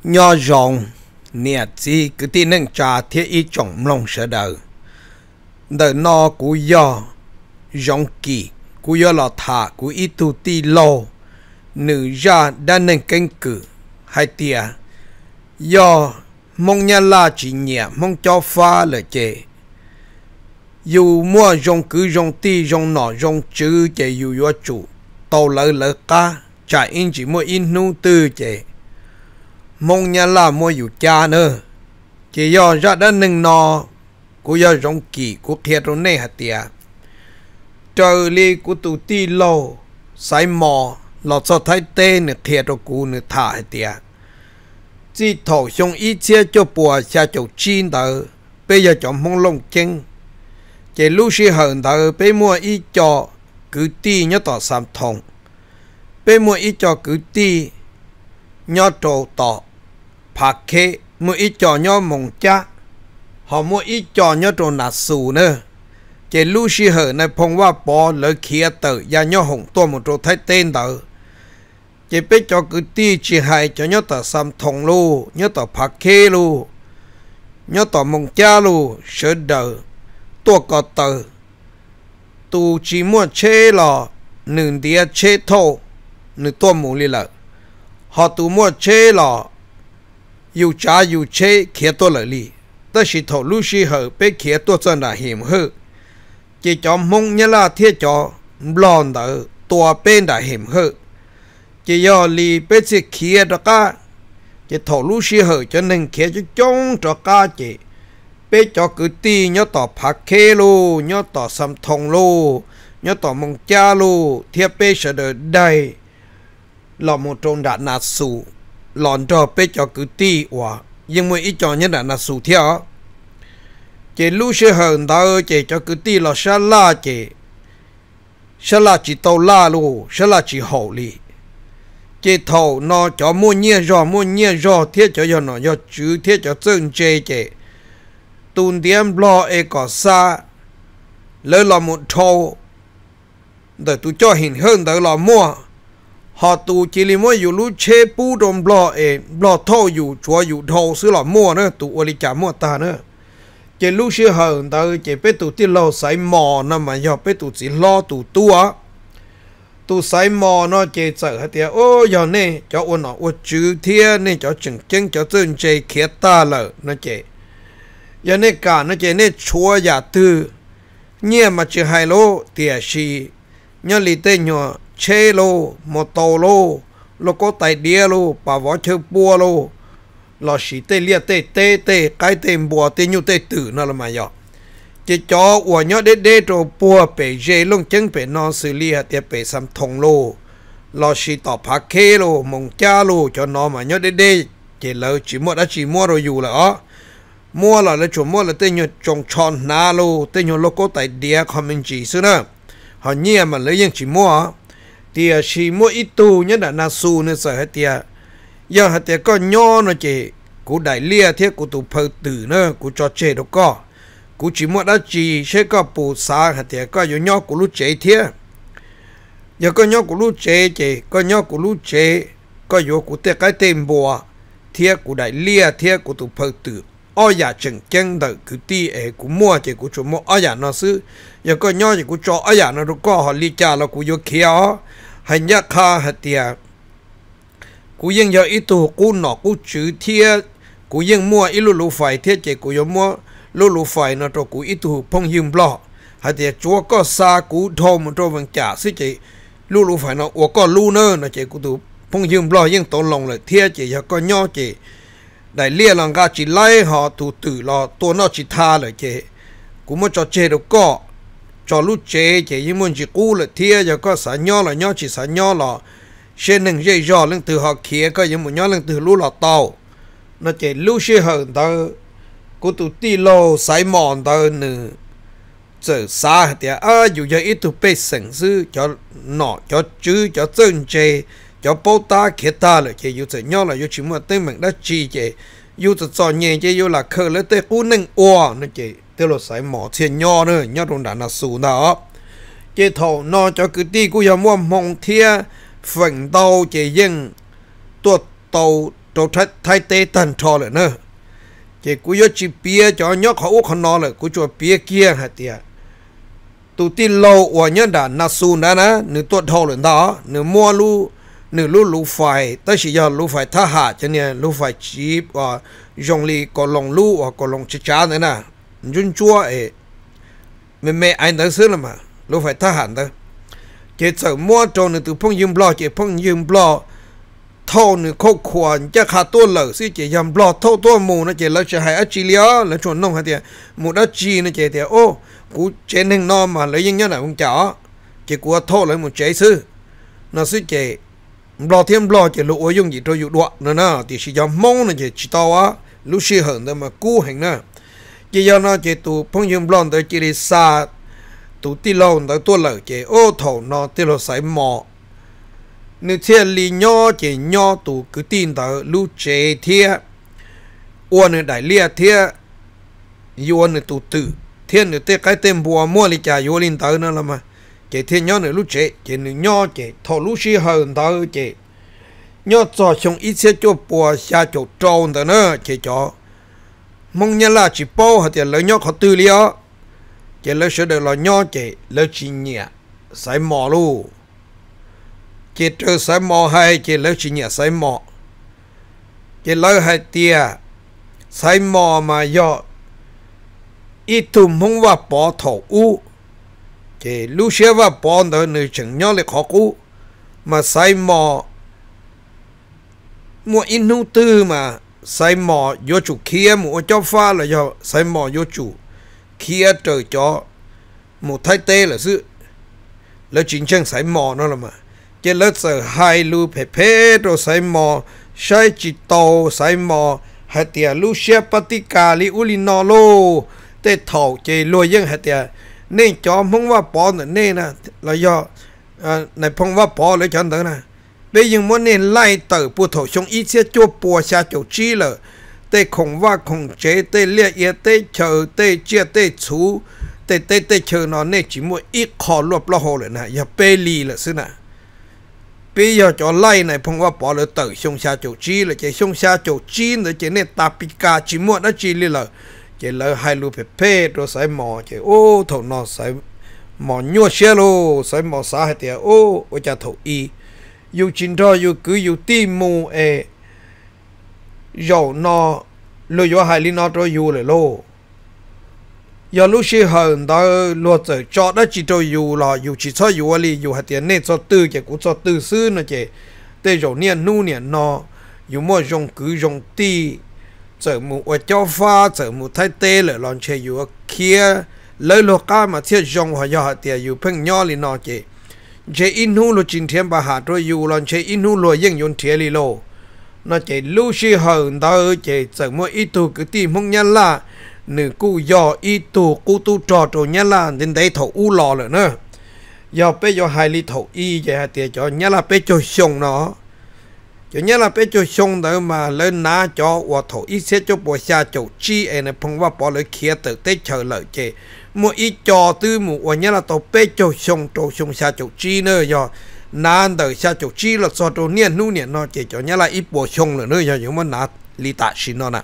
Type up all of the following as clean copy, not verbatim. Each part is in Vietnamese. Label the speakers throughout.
Speaker 1: nhỏ rộng nè chỉ cứ tin nâng trà thiết ý trọng lòng sợ đời đời nó của do rộng kỳ của do là thả của ý tu ti lô nữ ra đã nâng canh cử hai tia do mong nhà la chỉ nhẹ mong cho pha là chê dù mua rong cứ rong ti rong nọ rong chữ chê dù yo chủ tàu lỡ cá chạy in chỉ mua in nu tư chê mong nhà la mua dù cha nữa chê do ra đã nâng nọ của do rong kỳ của kia rong nê hạt tia trời li của tụ ti lô sai mò lọt cho thái tê nè kia rong cú nè thả hạt tia chỉ thầu xong ý chia cho bùa xa chỗ chín tờ bây giờ chọn mong lông chân chỉ lúc xí hờn tờ bây mua ý cho cứ ti nhớ tỏ xàm thông bây mua ý cho cứ ti nhớ trổ tỏ phá khế mua ý cho nhớ mong cha họ mua ý cho nhớ trổ nạt xù nữa chỉ lúc xí hờn này phong qua bỏ lỡ kia tờ và nhớ hồng tôi một trổ thái tên tờ chỉ biết cho cứ ti chỉ hay cho nhớ tờ xăm thông lu nhớ tờ phá khê lu nhớ tờ mong cha lu sợ đời tua có tờ tu chỉ mua chế lò nương địa chế thô nương tua mù li lợ họ tu mua chế lò yêu trả yêu chế kia tua lợi li ta chỉ thầu lu si hở bé kia tua chân là hiểm hư chỉ cho mong nhớ là thiết cho lòn tờ tua bên đã hiểm hư chỉ do li bé chỉ kia đó cả chỉ thầu lu si hở cho nên kia cho trống cho cả chỉ bé cho cứ ti nhớ tỏ phá khê lu nhớ tỏ xăm thông lu nhớ tỏ mong cha lu thiệp bé sẽ đợi đây là một trong đã nạt sủ lòn cho bé cho cứ ti quả nhưng mà ít cho nhớ đã nạt sủ theo chỉ lu si hở đó chỉ cho cứ ti là sa la chỉ tàu la lu sa la chỉ hậu li chế thầu nó cho mua nhia rò thiết cho nó cho chữ thiết cho chân chế chế tuần tiêm lo e có xa lấy là một thầu để tôi cho hình hơn để là mua họ tu chỉ li muaอยู่รู้เชปูดมlo thầuอยู่ชัวอยู่thầuซื้อlà mua nữa tu ở đi trả mua ta nữa chế lúc xưa hơn tới chế bé tu ti lo sai mò nó mà do bé tu chỉ lo tu tua tu sai mò nó chế sợ hả tiệt ô giờ này cho ôn nó ôn chữ thiên này cho chừng chân cho chân chế kia ta lợ nó chế giờ này cả nó chế này chúa giả tư nhẹ mà chỉ hai lô tiệt xì nhớ lì tên nhỏ chế lô một tàu lô có tài đĩa lô bà võ chơi bùa lô lò xì tê lia tê cái tên bùa tên nhu tê tử nó là mà giờ chỉ cho của nhớ đế rồi bùa bể dê lông chân bể non xử lý hạt tiệp bể xăm thông lô lo xì tỏ phá khê lô mong cha lô cho nó mà nhớ đế chỉ lỡ chỉ mua rồi dù là ó mua là chủ mua là tên nhớ trồng tròn ná lô tên nhớ logo tại địa comment chỉ xưa nữa họ nhia mà lấy những chỉ mua thì chỉ mua ít tu nhớ đã na su nữa sợ hạt tiệp giờ hạt tiệp có nho nó chỉ cú đại lia thiết cú tụ phơi tử nữa cú cho chơi đâu có cú chỉ muốn đã chỉ sẽ có bù sa hạt thì có nhiều nhau của lũ trẻ thế giờ có nhau của lũ trẻ có nhau của lũ trẻ có nhiều của cái tên bùa thế của đại lia thế của tụ phật tử ôi ya chừng chân đợi cứ ti ấy của mua chỉ của chỗ mua ôi ya nó xứ giờ có nhau chỉ của cho ôi ya nó đâu có họ li cha là của nhiều kia hay nhắc ha hạt thì của dân giờ ít tu của nọ của chữ thế của dân mua ít lũ phải thế chỉ của dân mua lũ phải nó cho cú ít tu phong hiểm lo hay thì chúa có xa cú thô một trâu vàng trả xí chị lũ phải nó có lũ nữa nó chỉ cú tu phong hiểm lo nhưng tổ lòng là thiệt chỉ cho có nho chỉ đại lia lòng ga chỉ lấy họ tu tử lo tôi nó chỉ tha lại chỉ cú muốn cho chơi được có cho lũ chơi chỉ nhưng muốn chỉ cú là thiệt giờ có xả nho là nho chỉ xả nho là trên nâng dây giò lên từ họ kia có những một nho lên từ lũ là tàu nó chỉ lũ xe hơn tao cô tụ ti lô sai mòn tao nữa giờ xa thì dù cho ít tụ bê sẵn sư cho nọ cho chữ cho chân chê cho bố ta kia ta là chê dù giờ nhau là dù chỉ một tên mình đã chi chê dù giờ nhẹ chê dù là khờ lấy tên cú nâng ua nó chê tức là sai mỏ thiên nho nữa nho trong đàn là xù đó chê thầu nó cho cứ ti cú giờ mua mong thia phần tàu chê dân tuột tàu trâu thay tê tần trò lại nữa chỉ cú yo chỉ bia cho nhóc họ uống nó lại cú cho bia kia hả tiệt tụ tin lâu và nhớ đã nát sun đó nè nửa tuột thâu lên đó nửa mua lu nửa lu phải tới chỉ giờ lu phải thả hạ cho nên lu phải chỉ và dùng li có lòng lu và có lòng chả nữa nè run chua ấy mẹ anh đã xứ là mà lu phải thả hạ đó chỉ sợ mua trâu nửa từ phong dương blo chỉ phong dương blo thâu nửa khâu khoan chắc khá tua lở xí chỉ yam blo thâu tua mù nó chỉ lỡ chỉ hay chỉ liao lỡ chuẩn nông hay tiệt mù đã chi nó chỉ tiệt ô cú chế nên no mà lấy những nhớ là không chó chỉ cú thô lấy một chế sư nó sư chế lo thêm lo chỉ lụa dùng gì cho dụ đoạn nữa nè thì chỉ do mong là chỉ to á lúc xưa hơn đó mà cú hành nè chỉ do nó chỉ tụ phong dùng lo tới chỉ đi xa tụ ti lâu tới tua lở chỉ ô thổ nó ti lâu sải mò nếu thiên lý nho chỉ nho tụ cứ tin tới lúc chế thiê uốn này đại lia thiê uốn này tụ tử thiên nữa tê cái tên bùa mua li trà vô linh tới nữa là mà chỉ thiên nhớ nữa lúc chế chỉ nữa nhớ chỉ thọ lúc xí hơn tới chỉ nhớ cho xong ít xe cho bùa xa chỗ trâu tới nữa chỉ cho mong nhớ là chỉ bao hạt tiền lấy nhớ khó tư liao chỉ lấy số được là nhớ chỉ lấy chỉ nhẹ sải mò luôn chỉ trừ sải mò hay chỉ lấy chỉ nhẹ sải mò chỉ lấy hai tia sải mò mà do ít thùng không vào bỏ thổ u chỉ lúc xưa vào bỏ nữa người chẳng nhớ lại khó cũ mà sai mò mua in hữu tư mà sai mò vô chủ kia mua cho pha là do sai mò vô chủ kia trời cho một thái tê là sự là chính chân sai mò nó là mà chỉ là giờ hai lu phê phê rồi sai mò sai chỉ tàu sai mò hai tia lúc xưa patika li ulino lô tê thầu chỉ lùi dân hạt tiền nên cho không vào bỏ nữa nên là do này không vào bỏ lấy chân tới nè bây giờ muốn nên lại từ bộ thổ trong ít xe cho bùa xa chỗ chi là tê không vào không chế tê liệt ye tê chờ tê chia tê chú tê chờ nó nên chỉ một ít khó lộp lo hồ lại nè giờ bê lì là xứ nè bây giờ cho lại này không vào bỏ lấy từ trong xa chỗ chi là chỉ trong xa chỗ chi nữa chỉ nên tapika chỉ một nó chi là chỉ lỡ hai lúa phê rồi sai mò chỉ ô thầu nó sai mò nhua xe lô sai mò xã hay tiệt ô cha thầu y yêu chín cho yêu cứ yêu tim mù dầu nó lôi vô hai li nó cho yêu lại lô giờ lúc xưa hơn đó lúa giờ cho đó chỉ cho yêu là yêu chỉ cho yêu ali yêu hay tiệt nên cho tư chỉ cũng cho tư sư nó chỉ để rồi niên nu niên nó yêu mua dùng cứ dùng ti giờ một cho pha giờ một thái tê lại làm chơiอยู่kia lấy lô cá mà thiết dùng họ giờ tiềnอยู่เพิ่งย่อลีนอเจเจอินหูโลจินเทียมบาหาตัวอยู่làm chơiอินหูโลยังยนเทียลีโลnó chơi lưu sĩ hơn đó chơi giờ một ít tu cứ tìm không nhăn là nửa cu giờ ít tu cu tu trò trò nhăn là đến đây thầu u lò rồi nữa giờ bây giờ hai ly thầu y vậy tiền cho nhăn là bây giờ xong nó cho nhớ là bé cho xong đó mà lên ná cho và thổ ít sẽ cho bộ xa chỗ chi này phong vào bỏ lấy kia tự tế chờ lợi chê một ít cho tư một và nhớ là tàu bé cho xong xa chỗ chi nữa do ná đời xa chỗ chi là so chỗ niên nu niên nó chỉ cho nhớ là ít bộ xong nữa nữa do những món ná li tạ xin nó nè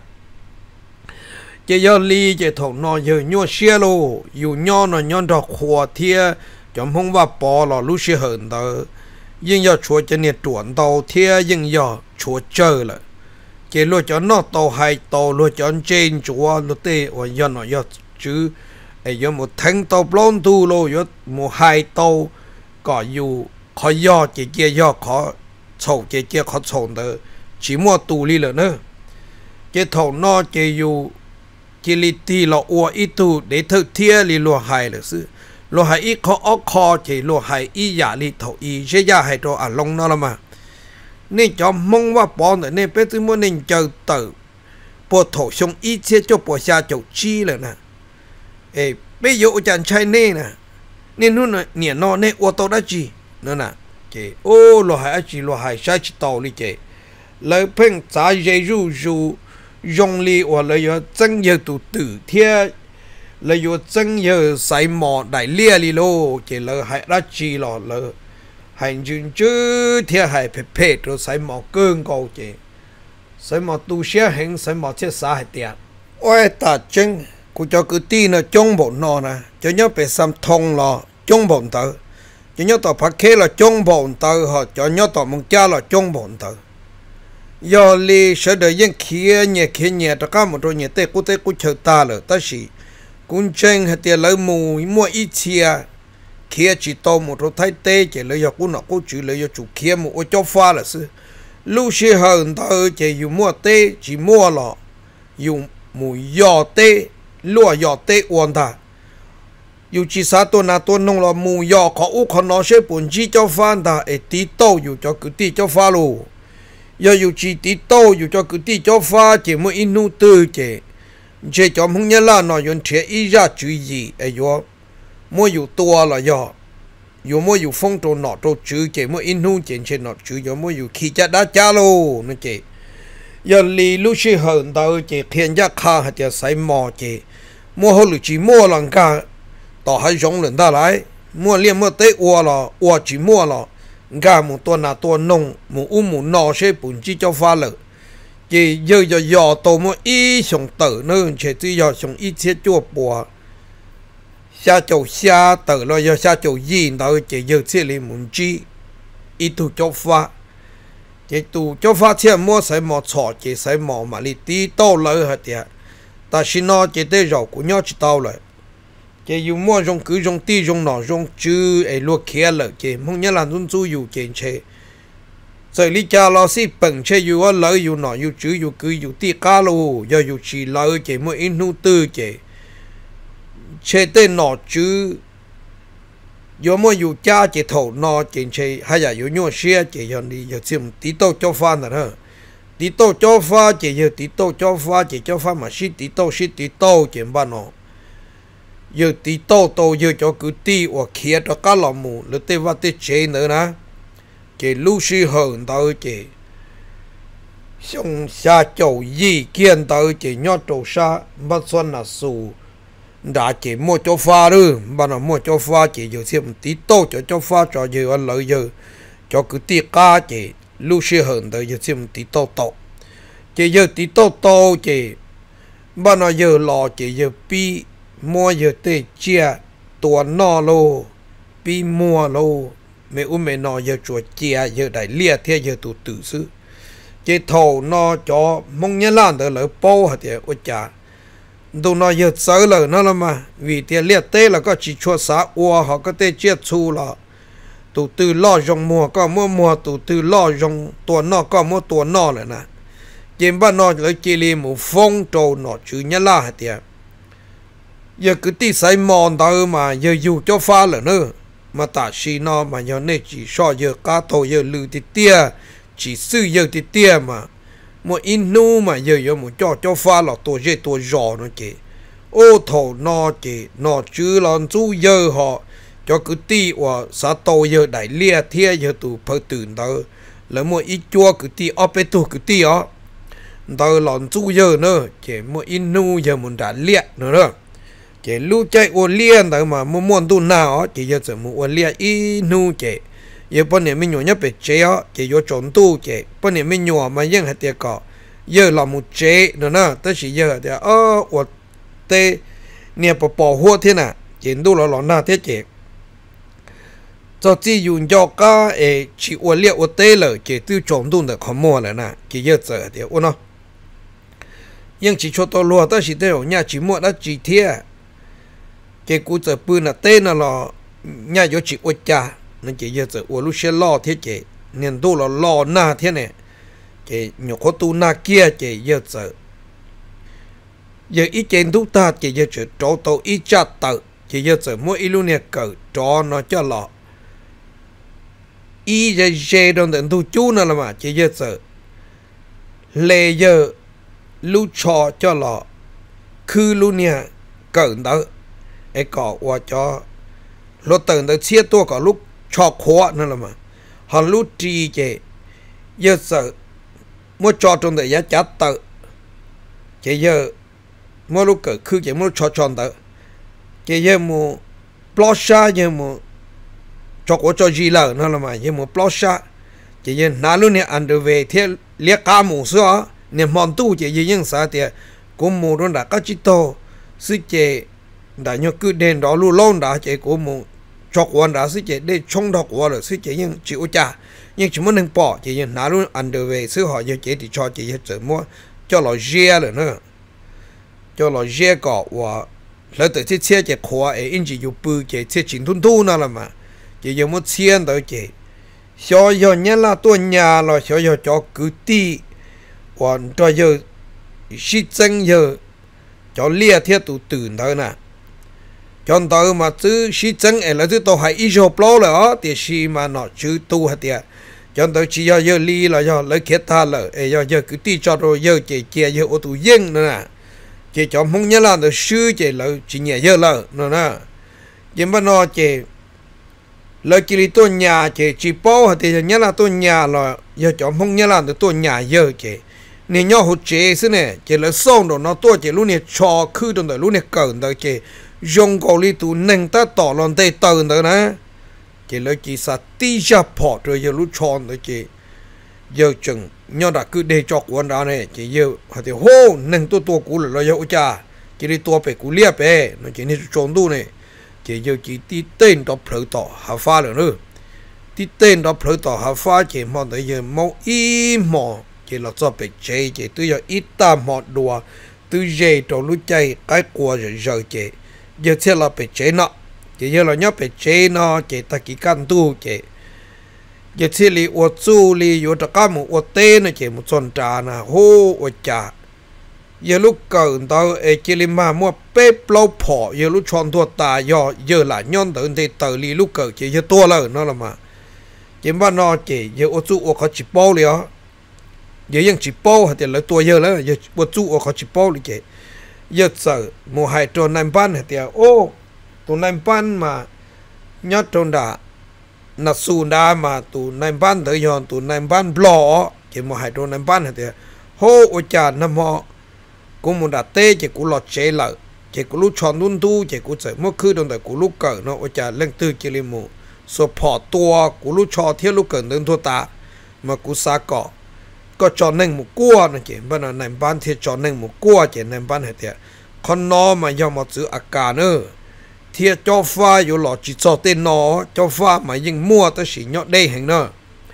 Speaker 1: chỉ do li chỉ thổ nó giờ nhua xe lô dù nho nó nhon đọc hòa thia chấm phong vào bỏ là lúc xe hơn đó nhưng giờ chúa cho nên chuẩn tàu thia nhưng giờ chúa chơi lại chỉ lo cho nó tàu hai tàu lo cho trên chúa lo tê và giờ nó giờ chứ ấy giờ một tháng tàu plon tu lo giờ một hai tàu có dù khó giờ chỉ kia giờ khó sầu chỉ kia khó sầu đó chỉ mua tu li nữa nữa chỉ thầu nó chỉ dù chỉ li ti lo ua ít tu để thực thia li lo hai là sự lo hai ít khó chỉ lo hai ít giả li thầu ít sẽ giả hai cho long nó là mà nên cho mongว่าbỏ nữa nên bé tôi muốn nên chờ tử bộ thổ xong ít sẽ cho bộ xa chỗ chi là nè ê bây giờ chẳng trai nè nên nó nè nó nên ô tô đã chi nữa nè chị ô lo hai chỉ lo hai sai chỉ tàu đi chị lời phèn giá dây ru dùng li hoặc lời do chân giờ tụ tử thia lời do chân giờ sai mò đại lia li lô chị lời hai đã chi lo lời hành trình chứ thia hai phê rồi sai mò cơn câu chị sai mò tu xe hình sai mò chết xa hết tiền ôi ta chân cô cho cứ tin là trong bộ nó nè cho nhớ phải xăm thông là trong bộ tử cho nhớ tao phát khế là trong bộ tử họ cho nhớ tao mong cha là trong bộ tử giờ li sẽ đợi những kia nhẹ tất cả một đôi nhẹ tê cô chờ ta rồi ta chỉ cũng chân hết tiền lấy mù mua ít chia kia chỉ tao một đôi thái tê chỉ lấy cho cô nó cô chỉ lấy cho chủ kia một cho pha là sư lúc xưa hơn tao chỉ dùng mua tê chỉ mua là dùng mù giò tê lúa giò tê uốn taอยู่จีสาตัวนาตัวนงเราหมูยอขออุขนอเชปุ่นจีเจ้าฟ้าตาเอตีโตอยู่จอกุตีเจ้าฟ้าลูยออยู่จีตีโตอยู่จอกุตีเจ้าฟ้าเจมัวอินูตื้อเจจอมหงยลานอยนเทียอีราจุยไอยอมัวอยู่ตัวละยออยู่มัวอยู่ฟงตัวหนอตัวจือเจมัวอินูเจนเชนหนอจือยอมัวอยู่ขี้จัดดาจ้าลูนั่นเจยอลีลูชิเหินตาเจเพียนยาคาหัดจะใส่หมอเจมัวหลุจีมัวหลังกาต่อให้ยงหลุนได้ไรมัวเลี้ยมัวเตะวัวละวัวจีมัวละกาหมูตัวนาตัวนงหมูหมูนอเชปุ่นจีเจ้าฟ้าเลยจีเยอะยอตัวมัวอีส่งเต๋อเนื้อเชจียอส่งอีเชี่ยจั่วปัวชาโจชาเต๋อเลยชาโจยีนเต๋อจีเยอะเชี่ยลิมุนจีอีตูเจ้าฟ้าจีตูเจ้าฟ้าเชี่ยมัวใส่หมอฉอจีใส่หมอมาลิตีโตเลยฮะเดียแต่ชินอจีได้รอกูย่อจีเตาเลยchỉ dùng mua dùng cứ dùng ti dùng nọ dùng chữ ấy luộc kia lợ chỉ mong nhớ là dùng chú dùng trên chế rồi lý cha lo si bẩn chế dùng ở lợ dùng nọ dùng chữ dùng cứ dùng ti cá lô giờ dùng chỉ lợ chỉ mua in nu tư chỉ chế tên nọ chữ dùng mua dùng cha chỉ thầu nọ trên chế hay là dùng nhua xe chỉ dùng đi giờ xem tí tô cho pha nữa hả tí tô cho pha chỉ giờ tí tô cho pha chỉ cho pha mà xí tí tô chỉ ba nọ giờ tí tô giờ cho cứ tí hoặc kia cho cá lò mù lỡ tê va tê chế nữa nè chế lưu sư hờn tao chế xong xa chầu gì kiên tao chế nhót trầu xa bắt xuân là xù đã chế mua cho pha rồi bà nó mua cho pha chế giờ xem tí tô cho pha cho giờ ăn lợi giờ cho cứ tí cá chế lưu sư hờn tao giờ xem tí tô chế giờ tí tô chế bà nó giờ lò chế giờ pi mua giờ tê chia tua nọ lô pi mua lô mẹ mẹ nọ giờ chuột chia giờ đại lia thế giờ tụ tử sư chế thầu nọ cho mong nhớ lan tới lỡ bao hả thì ôi chà tụ nọ giờ sợ lỡ nó là mà vì tiền lia tê là có chỉ chuột xã ua họ có tê chia chu là tụ từ lo rong mua có mua tụ từ lo rong tua nọ có mua tua nọ lại nè chế ba nọ lấy chia li một phong trâu nọ chữ nhớ la hả thì giờ cứ tí say mòn tao mà giờ dù cho pha là nữa mà ta xí nó mà giờ này chỉ so giờ cá thầu giờ lư thì tia chỉ sư giờ thì tia mà một in nu mà giờ một cho pha là tổ dê tổ giò nó chị ô thầu nó chị nó chứ lon chú giờ họ cho cứ tí và xã tổ giờ đại lia thia giờ tụ phơiตื่นtao là một ít chua cứ tí ở bên tụ cứ tí ó tao lon chú giờ nữa chị một in nu giờ một đại lia nữa đó chế lưu chạy uốn liên tại mà muốn tu nào chỉ giờ sẽ muốn uốn liên y nu chế giờ bên này mình nhỏ nhất phải chế á chế vô trốn tu chế bên này mình nhỏ mà vẫn hạt tiền cỏ giờ là một chế nữa nè tới chỉ giờ thì uốn tê nè bỏ hoa thế nào chế tu là lỏng na thế chế cho chỉ dùng cho cái chỉ uốn liên uốn tê là chế tu trốn tu được không mua là nè chỉ giờ thì uốn nó nhưng chỉ cho tôi luôn tới chỉ tới ở nhà chỉ mua đã chỉ thiệt cái cú giờ bữa là tên là nhà có chỉ ôi cha nên chỉ giờ giờ ôi lúc xe lo thế chị nên tôi là lo na thế này chị nhổ có tu na kia chị giờ ít trên chúng ta chị giờ chỉ cho tàu ít chặt tự chị giờ mỗi ít lúc này cỡ cho nó cho lọ ít giờ dễ đồng tận tu chú nó là mà chị giờ lệ giờ lúc cho lọ cứ lúc này cỡ đóไอ้ก่อว่าจะรถตื่นแต่เชี่ยตัวก็ลูกชอกขวนั่นแหละมาหันลูกจีเจเยอะเสือมัวจอตรงแต่ยาจัดเตอเจเยอะมัวลูกเกิดคือเจมัวชอจอนเตอเจเยอะมัวปลอชาเยอะมัวจอกว่าจอจีเลยนั่นแหละมาเยอะมัวปลอชาเจเยอะนาลูกเนี่ยอันเดอร์เวย์เที่ยเลี้ยกาหมูเสือ niệm mòn tu chỉ gì những sao thì cũng mù đó đã có chỉ to sư chế đã nhớ cứ đèn đó lu lâu đã chế cũng mù chọc quan đã sư chế để冲đọc qua rồi sư chế nhưng chịu trả nhưng chỉ muốn nâng bỏ chỉ nhưng nã luôn ăn được về sư họ giờ chế thì cho chế giờ mua cho nó dè rồi nữa cho nó dè cọ và lấy từ chiếc xe chế khóa ấy in chỉ dùng bự chế chiếc chính thun thu nào mà chỉ dùng một chiên tới chế cho giờ nhớ là tôi nhà rồi cho giờ cho cứ ti còn cho giờ sĩ chân giờ cho lia thiết tụตื่นthôi nè cho tới mà chứ sĩ chân ấy là thứ tôi hay ít chụp lâu rồi thì sĩ mà nó chứ tu hết tiệt cho tới chỉ giờ lia là giờ lấy kết tha rồi giờ cứ ti cho rồi giờ chỉ chia giờ ô tụ yên nữa nè chỉ cho không nhớ là được sư chỉ là chỉ nhẹ giờ là nữa nè chỉ mà nó chỉ lời chỉ tôi nhà chỉ bao thì nhớ là tôi nhà là giờ cho không nhớ là được tôi nhà giờ chỉ nên nhau hỗ trợ xí nè chỉ là xong rồi nó tôi chỉ lúc này cho khứ trong đời lúc này cần đời chỉ dùng cầu li tu nâng ta tỏ lòng tay tờ đời nè chỉ là chỉ sa tí ra bỏ rồi giờ lúc chọn rồi chỉ giờ chừng nhau đã cứ để cho quần đó này chỉ giờ họ thì hô nâng tôi cũ là giờ cha chỉ đi tôi phải cũ liệp ấy nó chỉ nên chọn tu này chỉ giờ chỉ tí tên đó phở tỏ hà pha rồi nữa tí tên đó phở tỏ hà pha chỉ mong tới giờ mau im mò chỉ là cho bị chế chỉ tôi giờ ít ta mọt đùa tôi dễ trong lúc chơi cái qua rồi chỉ giờ sẽ là bị chế nọ chỉ giờ là nhớ bị chế nó chỉ ta chỉ căn tu chỉ giờ sẽ li ô chu li yo ta cá một ô tê nó chỉ một son trà nè hô ô trà giờ lúc cần tao chỉ li mà mua bếp lâu phỏ giờ lúc chọn tua ta giờ là nhon tới thì tới li lúc cần chỉ giờ tua là nó là mà chỉ mà nó chỉ giờ ô chu ô có chỉ bao liền giờยังchỉ bao thì lấy tua giờ là giờ ô chu ô có chỉ bao li chỉ giờ sợ một hai tròn năm ban thì ô tụi năm ban mà nhớ tròn đã nát xuân đã mà tụi năm ban tới giờ tụi năm ban blo chỉ một hai tròn năm ban thì hô ô cha năm họ cũng muốn đặt tê chỉ cũng lọt chế lại chỉ cũng lúc chọn luôn tu chỉ cũng sẽ mất khứ đồng thời cũng lúc cởi nó ô cha lên từ chỉ li mù support tua cũng lúc cho thiết lúc cởi đến thua ta mà cũng xa cỏ có cho nên một cua nó chỉ bên là nằm ban thì cho nên một cua chỉ nằm ban hết tiệt con nó mà do một chữ aka nữa thì cho phaอยู่หลอดchỉ cho tên nó cho pha mà nhưng mua tới chỉ nhọ đây hành nữa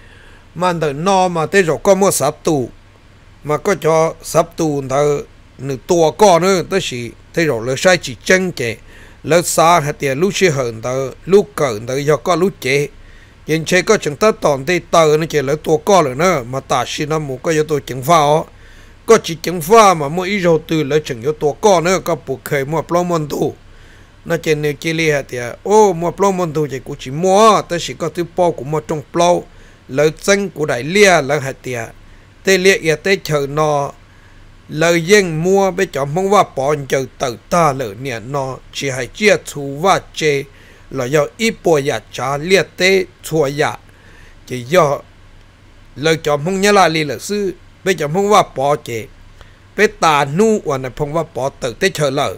Speaker 1: mà từ nó mà tới rồi có mua sắp tù mà có cho sắp tù từ nửa tua con nữa tới chỉ tới rồi lấy sai chỉ chân chế lấy xa hết tiệt lúc xưa hơn từ lúc cởi từ do có lúc chế nhưng chế có chẳng tất toàn tây tờ nó chỉ lấy tua con rồi nữa mà ta xin nó một cái tôi chẳng pha có chỉ chẳng pha mà mua ít rồi từ lấy chẳng có tua con nữa có buộc khởi mua plong môn tu nó trên nếu chỉ li hạt thì ô mua plong môn tu chỉ cũng chỉ mua tới chỉ có thứ bao cũng mua trong plong lấy chân của đại lia lấy hạt thì tây lia ya tây chờ nó lời dân mua bây giờ mongว่าbỏ chờ tự ta lỡ nè nó chỉ hay chia thu và chế là do ít bồi ya trả liệt tê chua ya chỉ do lời cho mong nhớ lại là sư bây giờ mongว่าbỏ chế bây ta nu và này mongว่าbỏ tự tê chờ lỡ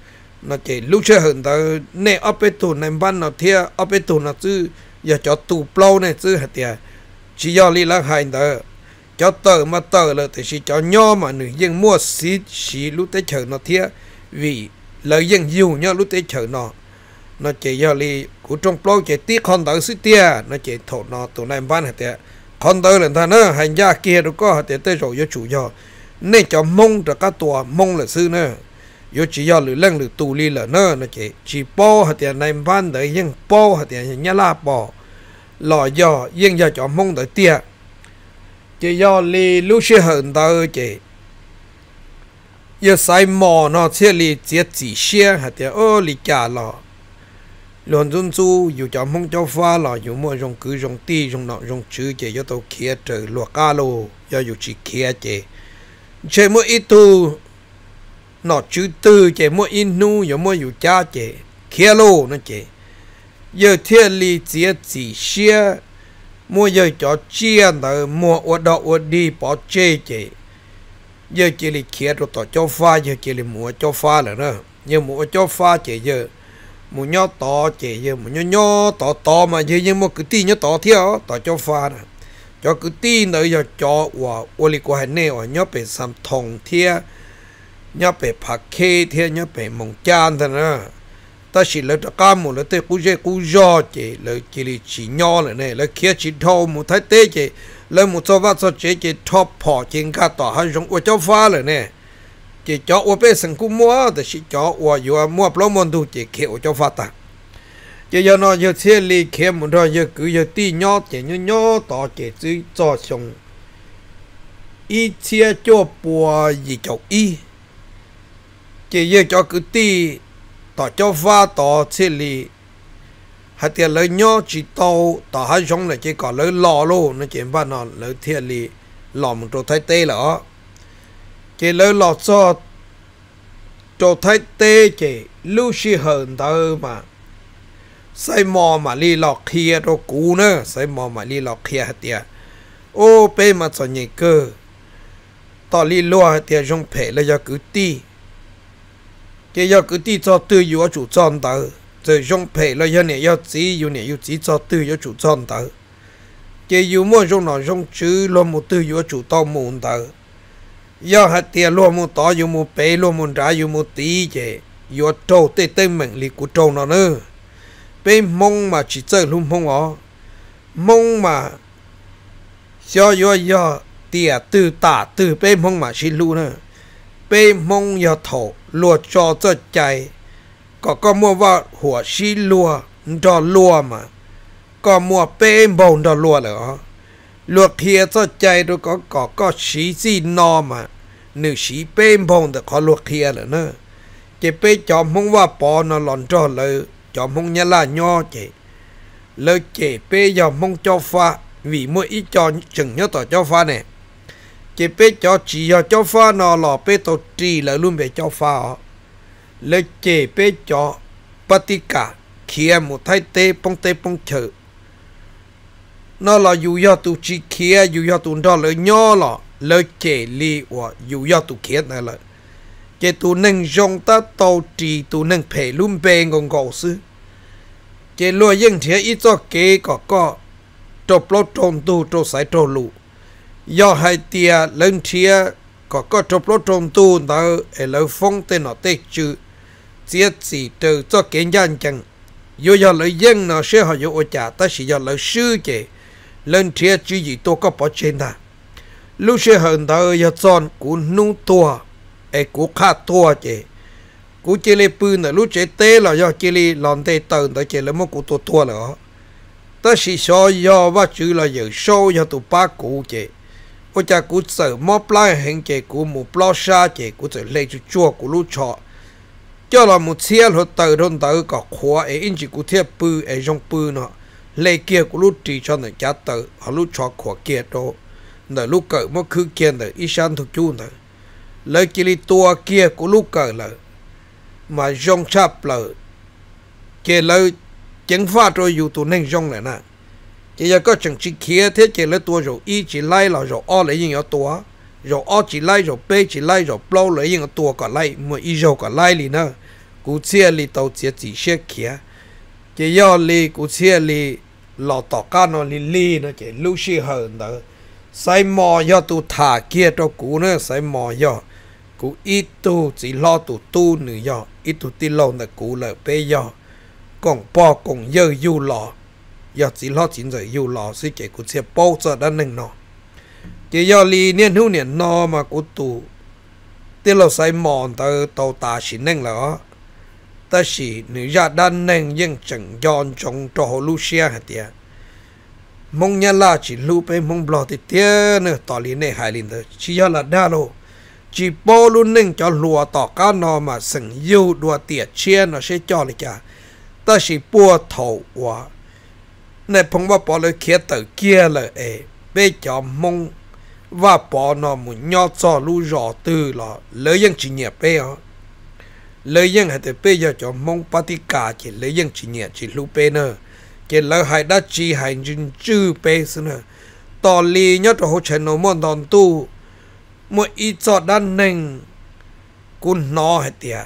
Speaker 1: nó chỉ lúc chơi hơn tới nè ở bên tù này ban nó thia ở bên tù nó chứ giờ cho tù plau này chứ hạt tiền chỉ do li là hai tờ cho tờ mà tờ là thì chỉ cho nho mà nữ dân mua xí lúc tới chờ nó thia vì lời dân dù nhau lúc tới chờ nó chỉ do li của trong plau chỉ tiếc con tờ xí tia nó chỉ thổ nó tù này ban hạt tiền con tờ là thằng nó hành gia kia đâu có hạt tiền tới rồi do chủ do nên cho mông cho các tòa mông là sư nữa yo chỉ do lử lăng lử tù li là nó chỉ bao hạt tiền này ban tới nhưng bao hạt tiền nhá la bỏ lò do nhưng giờ cho mông tới tia chỉ do li lúc xưa hơn tới chỉ giờ sai mò nó sẽ li chỉ xe hạt tiền ô li cả lò luôn dân duอยู่cho mông cho pha lòอยู่mua rong cứ rong ti rong nọ rong chữ chỉ cho tôi kia trời luộc cá lô doอยู่chỉ kia chỉ mua ít tu nó chữ tư chỉ mua in nu giờ muaอยู่cha chỉ kia lô nó chỉ giờ thiên lý chỉ xe mua giờ cho chia từ mua ở đó ở đi bỏ chế chỉ giờ chỉ là kia rồi tao cho pha giờ chỉ là mua cho pha là nữa giờ mua cho pha chỉ giờ mua nhỏ to chỉ giờ mua nhỏ to mà giờ nhưng mua cứ tí nhỏ to theo tao cho pha nè cho cứ tin nữa giờ cho và li qua này và nhớ về sam thong thia nhớ về phật khe thia nhớ về mong chan thế nữa ta chỉ là cái một là tới cú gió chỉ là chỉ nhỏ là này là kia chỉ thâu một thái tế chỉ là một số vật chỉ top bỏ trên cả tòa hay dùng ở chỗ pha là này chỉ cho ở bên sân cú mua thì chỉ cho ở vừa mua bao món đồ chỉ kia ở chỗ pha ta chỉ giờ nó giờ xe li kia một rồi giờ cứ giờ tí nhỏ chỉ nhỏ tỏ chỉ chỉ cho xong ít xe cho bùa gì cho ít chỉ giờ cho cứ tí tỏ cho pha tỏ xe li hay tiền lấy nhỏ chỉ tàu tỏ hai giống là chỉ có lấy lò luôn nó chỉ bắt nó lấy tiền li lò một chỗ thái tê là chỉ lấy lò cho chỗ thái tê chỉ lưu sĩ hơn tao mà sai mò mà li lọ kia đồ cũ nữa sai mò mà li lọ kia hạt tiệt ô pe mà cho nhảy cơ tao li lúa hạt tiệt trong phê là do cứ ti cái do cứ ti cho tư yếu chủ chọn tao rồi trong phê là do này do chỉ cho tư yếu chủ chọn tao cái yếu mua trong nó trong chữ lo một tư yếu chủ tao muốn tao do hạt tiệt lo một tao yếu một pe lo một trái yếu một tí chứ yếu trâu tê tê mình li của trâu nó nữa bên mông mà chỉ chơi luôn mông ó mông mà do tiệt từ tả từ bên mông mà chỉ luôn nữa bên mông do thổ lùa cho chạy có mua vàoหัว xí lùa đò lùa mà có mua bên bồn đò lùa nữa lùa kia cho chạy rồi có xí gì no mà nữ xí bên bồn được có lùa kia nữa chỉ bên cho mông vào bỏ nó lòn trò lời cho mông nhà là nho chị lời chị bê giờ mông cho pha vì mỗi ít cho chừng nhớ tỏ cho pha này chị bê cho chỉ giờ cho pha nó lò bê tổ trì là luôn bê cho pha lời chị bê cho patika kia một thái tê bông chợ nó là dù do tụ chỉ kia dù do tụ đó lời nho là lời chị li và dù do tụ kia này là chị tụ nâng dòng ta tổ trì tụ nâng phê luôn bê ngon gạo sư chỉ lúa dân thế ít cho kế có trộp lót trộn tu trộp sải trộn lụ do hai tia lên thia có trộp lót trộn tu đó ở lối phong tên nó tết chữ giết gì từ cho kế nhân chẳng do lối dân nó sẽ họ do trả ta chỉ do lối sư chỉ lên thia chữ gì tôi có bỏ trên ta lúc sẽ hơn đó do chọn của nung tua ở của khá tua chỉ cú chơi lê pư nè lúc chơi tê là do chơi lê lòn tê tờn tới chơi lê mất cú tua nữa ta chỉ so do vắt chữ là giờ sâu do tụ ba cú chơi ôi cha cú sợ móp lại hình chơi cú một plo sa chơi cú sợ lê chú chua cú lúc chọ cho là một xe hồi tờ đôn tờ có khóa ấy in chỉ cú thiệp pư ấy trong pư nọ lê kia cú lúc chỉ cho người cha tờ họ lúc chọ khóa kia đó nè lúc cỡ mất khứ kia nè ít san thuộc chú nè lấy chơi lê tua kia cú lúc cỡ là mà rong chắp là kể lời chứng phát rồi dù tụi nên rong này nè chỉ là có chẳng chỉ kia thế kể lời tua rồi y chỉ lấy là rồi o lấy những tua rồi o chỉ lấy rồi b chỉ lấy rồi plau lấy những tua cả lấy mà y rồi cả lấy liền nữa cú xe li tàu xe chỉ xe kia chỉ do li cú xe li lọ tỏ cá nó li nó chỉ lưu sĩ hơn đó sai mò do tụ thả kia cho cú nữa sai mò do cú ít tu chỉ lo tu nữa do ít tu ti lâu là cú là bé do còn po còn dơ du lò do chỉ lo chính rồi du lò sẽ kể cú sẽ bao giờ đã nâng nó chỉ do li niên hữu niên nó mà cú tu ti lâu sai mòn tới tàu ta chỉ nâng là ta chỉ nữ ra đan nâng nhưng chẳng giòn trong trò Lucia hả tiệt mong nhà là chỉ lưu pe mong bò thì tiệt nữa tỏ lý này hại liền thôi chỉ do là đa lô chỉ bao luôn nâng cho lùa tỏ cá nó mà sừng yêu đùa tiệt chia nó sẽ cho lại cả ta chỉ bua thầu quá này phong ba bỏ lời kia từ kia là bây giờ mong và bỏ nó một nhọ cho lú rõ từ là lấy dân chỉ nhẹ bé á lấy dân hay thì bây giờ cho mong patika chỉ lấy dân chỉ nhẹ chỉ lú bé nữa chỉ lấy hai đá chỉ hai dân chư bé nữa tỏ lý nhớ cho hỗ trợ nó món đòn tu một ít cho đan neng cún nó hết tiệt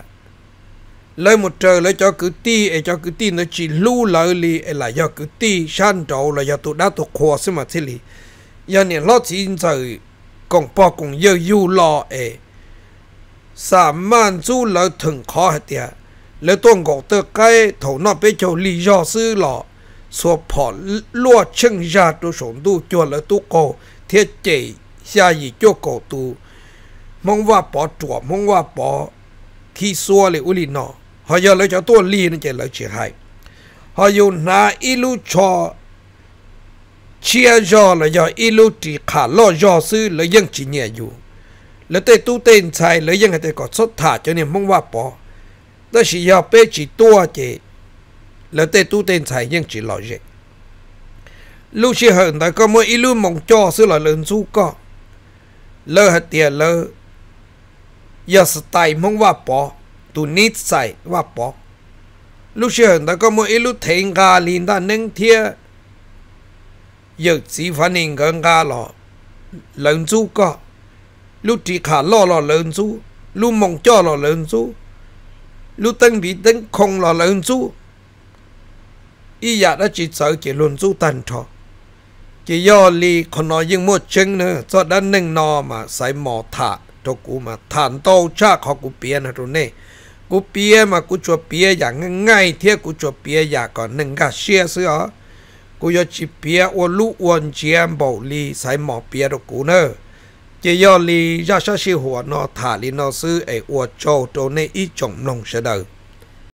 Speaker 1: lấy một trời lấy cho cứ ti cho cứ ti nó chỉ lưu lại li là do cứ ti san trâu là do tụi đã tụt khoa xem mà thế li giờ này lo chín giờ còn bỏ cùng giờ yêu lo ấy sa man chú lỡ thường khó hết tiệt lỡ tuần gọt tơ cái thầu nó bây giờ lý do sư lọ số bỏ lúa chân ra tu sống tu cho lỡ tu cổ thiết chỉ xa gì cho cổ tu mongว่าbỏ chùa mongว่าbỏ khi xua lại uli nọ họ giờ lấy cho tôi li nó chỉ lấy chỉ hay họ dùng na ilu cho chia do là do ilu chỉ khả lo do sư lấy dân chỉ nhẹ dù lấy tay tu tên xài lấy dân hay có xuất thả cho nên mongว่าbỏ đó là do bé chỉ tua chỉ lấy tay tu tên xài dân chỉ lo gì lúc xưa hơn tại có mỗi ilu mong cho sư là lớn su có lỡ hết tiền lỡ giờ style mongว่าbỏ tu nít saiว่าbỏ lúc xưa ta có một ít lúc thấy gà liền ta nâng thia giờ chỉ phản ứng gần gà lọ lớn chú có lúc chỉ khả lo lọ lớn chú lúc mong cho lọ lớn chú lúc tân bị tân không lọ lớn chú ý giả đã chỉ sợ chỉ luôn chú tàn trò chỉ do li còn nói những một chân nữa cho đã nâng nò mà sai mò thả cho cú mà thản tàu cha họ cú bia nữa rồi nè cú bia mà cú cho bia dạng ngay thế cú cho bia dạng còn nâng cả xe sữa cú cho chỉ bia ô lú uốn chiêm bảo li sai mò bia rồi cú nữa chỉ do li ra sao siêuหัวnó thả li nó sư ấy uốn trâu trâu nè ít trồng nông sẽ đời